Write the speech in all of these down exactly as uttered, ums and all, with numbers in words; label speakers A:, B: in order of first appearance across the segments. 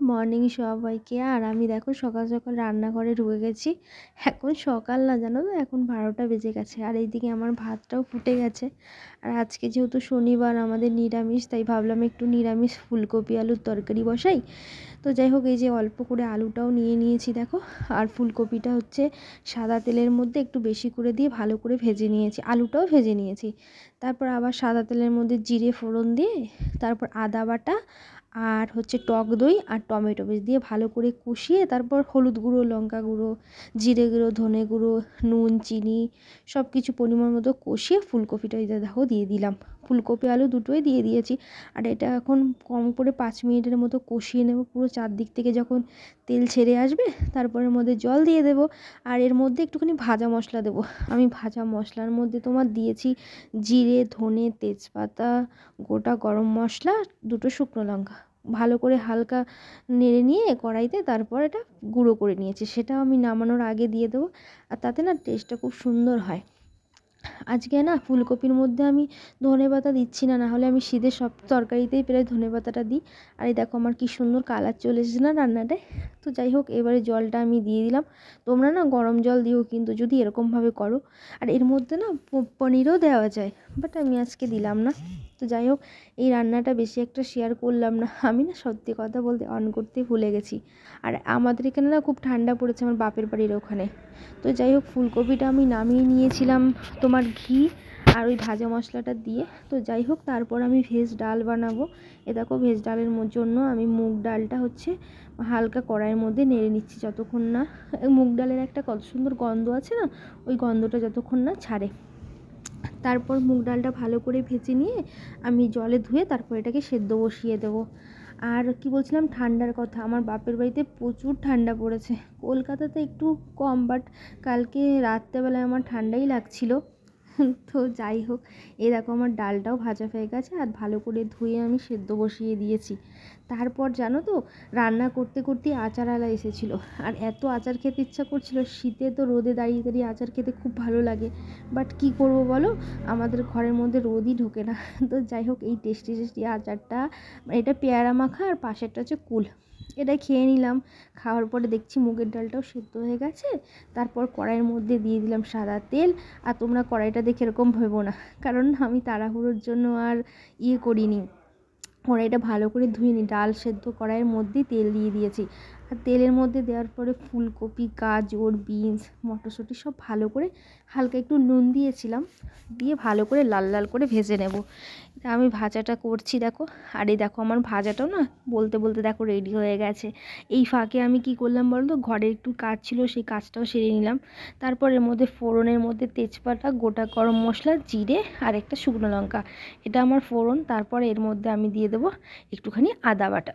A: Morning সবাইকে। আর আমি দেখো সকাল সকাল রান্নাঘরে ঢুকে গেছি। এখন সকাল না, জানো তো, এখন বারোটা বেজে গেছে। আর এইদিকে আমার ভাতটাও ফুটে গেছে। আর আজকে যেহেতু শনিবার আমাদের নিরামিষ, তাই ভাবলাম একটু নিরামিষ ফুলকপি আলুর তরকারি বসাই। তো যাই হোক, এই যে অল্প করে আলুটাও নিয়ে নিয়েছি দেখো। আর ফুলকপিটা হচ্ছে সাদা তেলের মধ্যে একটু বেশি করে দিয়ে ভালো করে ভেজে নিয়েছি, আলুটাও ভেজে নিয়েছি। তারপর আবার সাদা তেলের মধ্যে জিরে ফোড়ন দিয়ে তারপর আদা বাটা আর হচ্ছে টক দই আর টমেটো পেস্ট দিয়ে ভালো করে কষিয়ে তারপর হলুদ গুঁড়ো, লঙ্কা গুঁড়ো, জিরে গুঁড়ো, ধনে গুঁড়ো, নুন, চিনি সব কিছু পরিমাণ মতো কষিয়ে ফুলকপিটা এই দেখো দিয়ে দিলাম। ফুলকপি আলু দুটোই দিয়ে দিয়েছি। আর এটা এখন কম করে পাঁচ মিনিটের মতো কষিয়ে নেব, পুরো চারদিক থেকে যখন তেল ছেড়ে আসবে তারপরের মধ্যে জল দিয়ে দেব। আর এর মধ্যে একটুখানি ভাজা মশলা দেব। আমি ভাজা মশলার মধ্যে তোমার দিয়েছি জিরে, ধনে, তেজপাতা, গোটা গরম মশলা, দুটো শুকনো লঙ্কা। ভালো করে হালকা নেড়ে নিয়ে কড়াইতে তারপর এটা গুঁড়ো করে নিয়েছি, সেটা আমি নামানোর আগে দিয়ে দেবো। আর তাতে না টেস্টটা খুব সুন্দর হয়। আজকে না ফুলকপির মধ্যে আমি ধনেপাতা দিচ্ছি না, নাহলে আমি শীতের সব তরকারিতেই প্রায় ধনেপাতাটা দিই। আর এই দেখো আমার কি সুন্দর কালার চলে এসেছে না রান্নাটায়। তো যাই হোক, এবারে জলটা আমি দিয়ে দিলাম। তোমরা না গরম জল দিও কিন্তু, যদি এরকমভাবে করো। আর এর মধ্যে না পনিরও দেওয়া যায়, বাট আমি আজকে দিলাম না। তো যাই হোক, এই রান্নাটা বেশি একটা শেয়ার করলাম না। আমি না সত্যি কথা বলতে অন করতে ভুলে গেছি। আর আমাদের এখানে না খুব ঠান্ডা পড়েছে, আমার বাপের বাড়ির ওখানে। তো যাই হোক, ফুলকপিটা আমি নামিয়ে নিয়েছিলাম তোমার ঘি আর ওই ভাজা মশলাটা দিয়ে। তো যাই হোক, তারপর আমি ভেজ ডাল বানাবো। এ দেখো, ভেজ ডালের জন্য আমি মুগ ডালটা হচ্ছে হালকা কড়াইয়ের মধ্যে নেড়ে নিচ্ছি, যতক্ষণ না মুগ ডালের একটা কত সুন্দর গন্ধ আছে না, ওই গন্ধটা যতক্ষণ না ছাড়ে। তারপর মুগ ডালটা ভালো করে ভেজে নিয়ে আমি জলে ধুয়ে তারপর এটাকে সেদ্ধ বসিয়ে দেবো। আর কি বলছিলাম, ঠান্ডার কথা। আমার বাপের বাড়িতে প্রচুর ঠান্ডা পড়েছে, কলকাতাতে একটু কম, বাট কালকে রাত্রেবেলায় আমার ঠান্ডাই লাগছিল। তো যাই হোক, এই দেখো আমার ডালটাও ভাজা হয়ে গেছে আর ভালো করে ধুয়ে আমি সেদ্ধ বসিয়ে দিয়েছি। তারপর জানো তো, রান্না করতে করতে আচার আলা এসেছিলো। আর এত আচার খেতে ইচ্ছা করছিল, শীতে তো রোদে দাঁড়িয়ে দাঁড়িয়ে আচার খেতে খুব ভালো লাগে। বাট কি করব বলো, আমাদের ঘরের মধ্যে রোদই ঢোকে না। তো যাই হোক, এই টেস্টি টেস্টি আচারটা, এটা পেয়ারা মাখা আর পাশেরটা হচ্ছে কুল, এটা খেয়ে নিলাম। খাওয়ার পরে দেখছি মুগের ডালটাও সেদ্ধ হয়ে গেছে। তারপর কড়াইয়ের মধ্যে দিয়ে দিলাম সাদা তেল। আর তোমরা কড়াইটা দেখে এরকম ভেবো না, কারণ আমি তাড়াহুড়োর জন্য আর ইয়ে করিনি, কড়াইটা ভালো করে ধুয়ে নিই। ডাল সেদ্ধ কড়াইয়ের মধ্যেই তেল দিয়ে দিয়েছি। আর তেলের মধ্যে দেওয়ার পরে ফুলকপি, গাজর, বিনস, মটরশুঁটি সব ভালো করে হালকা একটু নুন দিয়েছিলাম, দিয়ে ভালো করে লাল লাল করে ভেজে নেব। আমি ভাজাটা করছি দেখো। আর এই দেখো আমার ভাজাটাও না বলতে বলতে দেখো রেডি হয়ে গেছে। এই ফাঁকে আমি কি করলাম বলো তো, ঘরে একটু কাজ ছিল, সেই কাজটাও সেরে নিলাম। তারপর এর মধ্যে ফোড়নের মধ্যে তেজপাতা, গোটা গরম মশলা, জিরে আর একটা শুকনো লঙ্কা, এটা আমার ফোড়ন। তারপর এর মধ্যে আমি দিয়ে দেবো একটুখানি আদা বাটা।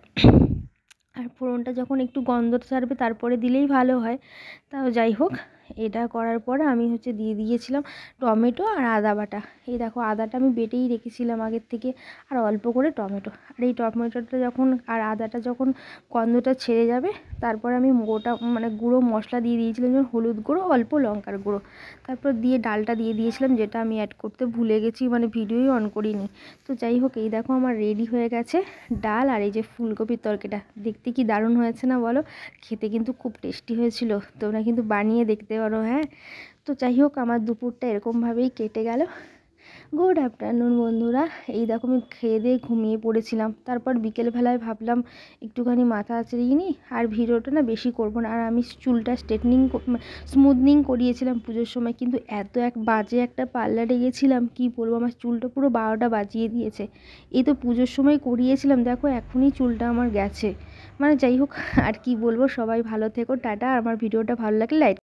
A: আর ফোড়নটা যখন একটু গন্ধ ছাড়বে তারপরে দিলেই ভালো হয়। তাও যাই হোক, এটা করার পরে আমি হচ্ছে দিয়ে দিয়েছিলাম টমেটো আর আদা বাটা। এই দেখো, আদাটা আমি বেটেই রেখেছিলাম আগের থেকে, আর অল্প করে টমেটো। আর এই টমেটোটা যখন আর আদাটা যখন গন্ধটা ছেড়ে যাবে, তারপর আমি গোটা মানে গুঁড়ো মশলা দিয়ে দিয়েছিলাম, যেমন হলুদ গুঁড়ো, অল্প লঙ্কার গুঁড়ো। তারপর দিয়ে ডালটা দিয়ে দিয়েছিলাম, যেটা আমি অ্যাড করতে ভুলে গেছি, মানে ভিডিওই অন করিনি। তো যাই হোক, এই দেখো আমার রেডি হয়ে গেছে ডাল আর এই যে ফুলকপির তরকারিটা। দেখতে কি দারুণ হয়েছে না বলো? খেতে কিন্তু খুব টেস্টি হয়েছিল, তোমরা কিন্তু বানিয়ে দেখতে পারো। হ্যাঁ, তো যাই হোক, আমার দুপুরটা এরকমভাবেই কেটে গেল। গুড আফটারনুন বন্ধুরা। এই দেখো, আমি খেয়ে দিয়ে ঘুমিয়ে পড়েছিলাম। তারপর বিকেলবেলায় ভাবলাম একটুখানি মাথা আঁচড়িয়ে নিই, আর ভিডিওটা না বেশি করবো না। আর আমি চুলটা স্ট্রেটনিং স্মুথনিং করিয়েছিলাম পুজোর সময়, কিন্তু এত এক বাজে একটা পার্লারে গেছিলাম, কি বলবো, আমার চুলটা পুরো বারোটা বাজিয়ে দিয়েছে। এই তো পুজোর সময় করিয়েছিলাম, দেখো এখনই চুলটা আমার গেছে। মানে যাই হোক, আর কি বলবো, সবাই ভালো থেকো, টাটা। আর আমার ভিডিওটা ভালো লাগলে লাইক